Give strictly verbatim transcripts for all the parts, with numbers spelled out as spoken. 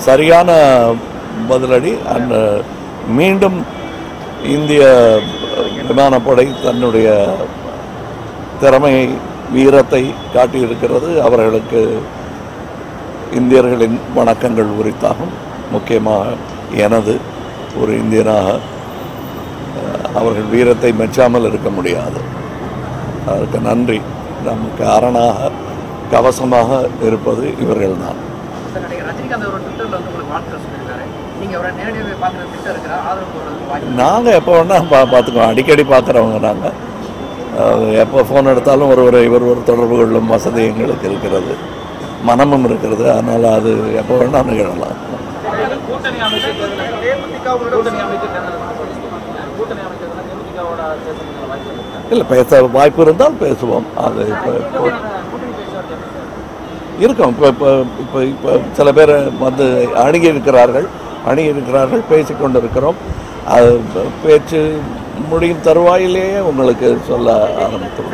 சரியான பதிலடி. அண்ட் மீண்டும் இந்திய விமானப்படை தன்னுடைய திறமையை வீரத்தை காட்டியிருக்கிறது. அவர்களுக்கு இந்தியர்களின் வணக்கங்கள் உரித்தாகும். முக்கியமாக எனது ஒரு இந்தியனாக அவர்கள் வீரத்தை மெச்சாமல் இருக்க முடியாது. அதற்கு நன்றி. நமக்கு அரணாக கவசமாக இருப்பது இவர்கள் தான். நாங்கள் எப்போ வேணால் பா பார்த்துக்குவோம். அடிக்கடி பார்க்குறவங்க நாங்கள். எப்போ ஃபோன் எடுத்தாலும் ஒரு ஒரு இவர் ஒரு தொடர்பு கொள்ளும் வசதி எங்களுக்கு இருக்கிறது, மனமும் இருக்கிறது. அதனால் அது எப்போ வேணால் நிகழலாம். இல்லை, பேச வாய்ப்பு இருந்தால் பேசுவோம். அது இப்போ இருக்கும். இப்போ இப்போ இப்போ இப்போ சில பேர் வந்து அணுகி இருக்கிறார்கள் அணுகி இருக்கிறார்கள் பேசிக்கொண்டு இருக்கிறோம். அது பேச்சு முடியும் தருவாயிலேயே உங்களுக்கு சொல்ல ஆரம்பித்தோம்.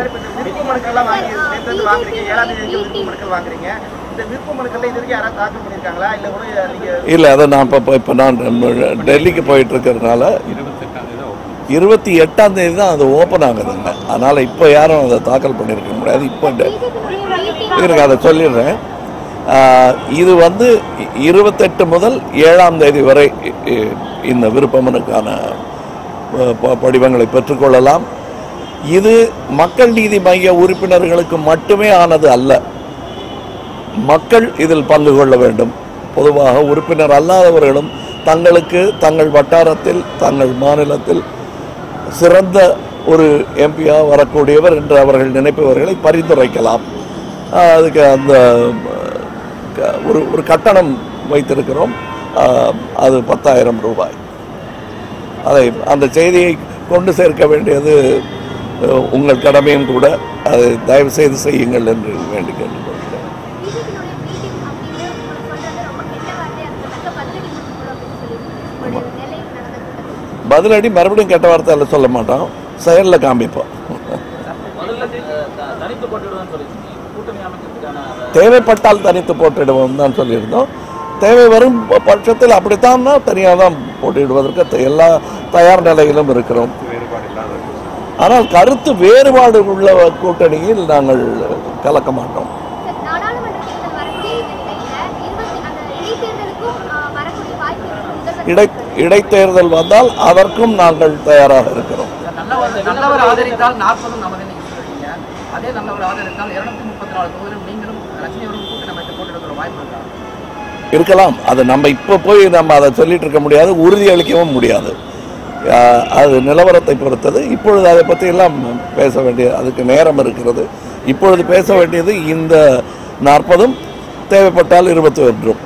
இல்லை, அதை நான் இப்போ இப்போ நான் டெல்லிக்கு போயிட்டு இருக்கிறதுனால இருபத்தி எட்டாம் தேதி தான் அது ஓப்பன் ஆகுதுங்க. அதனால் இப்போ யாரும் அதை தாக்கல் பண்ணியிருக்க முடியாது. இப்போ இருக்கு, அதை சொல்லிடுறேன். இது வந்து இருபத்தெட்டு முதல் ஏழாம் தேதி வரை இந்த விருப்பமனுக்கான படிவங்களை பெற்றுக்கொள்ளலாம். இது மக்கள் நீதி மைய உறுப்பினர்களுக்கு மட்டுமே ஆனது அல்ல. மக்கள் இதில் பங்கு கொள்ள வேண்டும். பொதுவாக உறுப்பினர் அல்லாதவர்களும் தங்களுக்கு தங்கள் வட்டாரத்தில் தங்கள் மாநிலத்தில் சிறந்த ஒரு எம்பியாக வரக்கூடியவர் என்று அவர்கள் நினைப்பவர்களை பரிந்துரைக்கலாம். அதுக்கு அந்த ஒரு ஒரு கட்டணம் வைத்திருக்கிறோம். அது பத்தாயிரம் ரூபாய். அதை அந்த செய்தியை கொண்டு சேர்க்க வேண்டியது உங்கள் கடமையும் கூட. அதை தயவு செய்து செய்யுங்கள் என்று வேண்டி கேட்டுக்கொள்கிறேன். பதிலடி மறுபடியும் கெட்ட வார்த்தையில் சொல்ல மாட்டோம், செயலில் காமிப்போம். தேவைப்பட்டால் தனித்து போட்டிடுவோம் தான் சொல்லியிருந்தோம். தேவை வரும் பட்சத்தில் அப்படித்தான் தனியாக தான் போட்டியிடுவதற்கு எல்லா தயார் நிலையிலும் இருக்கிறோம். ஆனால் கருத்து வேறுபாடு உள்ள கூட்டணியில் நாங்கள் கலக்க மாட்டோம். இடை இடைத்தேர்தல் வந்தால் அதற்கும் நாங்கள் தயாராக இருக்கிறோம். இருக்கலாம். அது நம்ம இப்போ போய் நம்ம அதை சொல்லிட்டு இருக்க முடியாது, உறுதியளிக்கவும் முடியாது. அது நிலவரத்தை பொறுத்தது. இப்பொழுது அதை பற்றி எல்லாம் பேச வேண்டிய அதுக்கு நேரம் இருக்கிறது. இப்பொழுது பேச வேண்டியது இந்த நாற்பதும், தேவைப்பட்டால் இருபத்தி ஒன்றும்.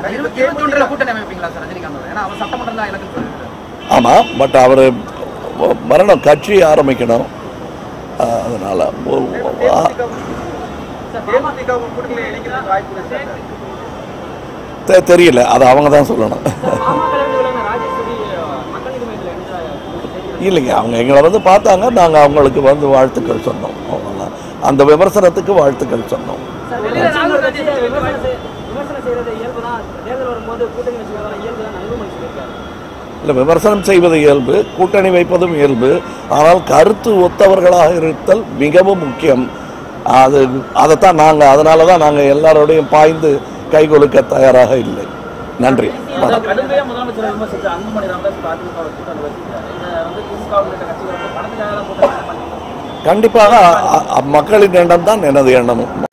ஆமாம், பட் அவர் வரணும், கட்சி ஆரம்பிக்கணும். அதனால தெரியல, அது அவங்க தான் சொல்லணும். இல்லைங்க, அவங்க எங்களை வந்து பார்த்தாங்க, நாங்கள் அவங்களுக்கு வந்து வாழ்த்துக்கள் சொன்னோம். அவ்வளோதான். அந்த விமர்சனத்துக்கு வாழ்த்துக்கள் சொன்னோம். இல்லை, விமர்சனம் செய்வது இயல்பு, கூட்டணி வைப்பதும் இயல்பு. ஆனால் கருத்து ஒத்தவர்களாக இருத்தல் மிகவும் முக்கியம். அது அதைத்தான் நாங்கள் அதனால தான் நாங்கள் எல்லாரோடையும் பாய்ந்து கை கொடுக்க தயாராக இல்லை. நன்றி. கண்டிப்பாக மக்களின் எண்ணம் தான் எனது எண்ணமும்.